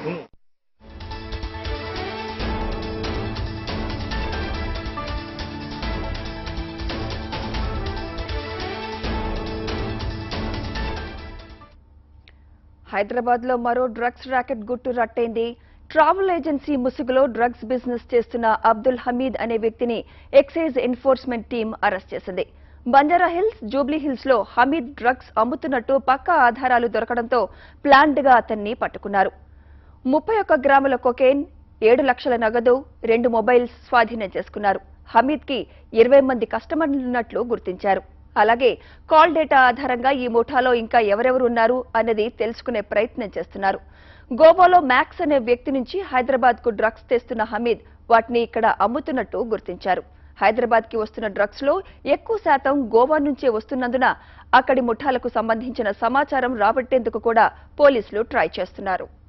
హైదరాబాద్ లో మరో drugs racket గుట్టు రట్టైంది. ట్రావెల్ ఏజెన్సీ ముసుగులో డ్రగ్స్ బిజినెస్ చేస్తున్న అబ్దుల్ హమీద్ అనే వ్యక్తిని ఎక్సైజ్ ఎన్ఫోర్స్మెంట్ టీం అరెస్ట్ చేసింది. బంజారా హిల్స్, జూబ్లీ హిల్స్ లో హమీద్ డ్రగ్స్ అమ్ముతున్నట్టు పక్కా ఆధారాలు దొరకడంతో ప్లాన్డ్ గా అతన్ని పట్టుకున్నారు. 31 గ్రాముల కొకైన్, 7 లక్షల నగదు, 2 మొబైల్స్ స్వాధీనం చేసుకున్నారు. హమీద్ కి 20 మంది కస్టమర్లున్నట్లు గుర్తించారు. అలాగే కాల్ డేటా ఆధారంగా ఈ ముఠాలో ఇంకా ఎవరెవరు ఉన్నారు అన్నది తెలుసుకునే ప్రయత్నం చేస్తున్నారు. గోవాలో మ్యాక్స్ అనే వ్యక్తి నుంచి హైదరాబాద్ కు డ్రగ్స్ తెస్తున్న హమీద్ వాటిని ఇక్కడ అమ్ముతున్నట్టు గుర్తించారు. హైదరాబాద్ కి వస్తున్న డ్రగ్స్ లో ఎక్కువ శాతం గోవా నుంచే వస్తున్నందున అక్కడి ముఠాలకు సంబంధించిన సమాచారం రాబట్టేందుకు కూడా పోలీసులు ట్రై చేస్తున్నారు.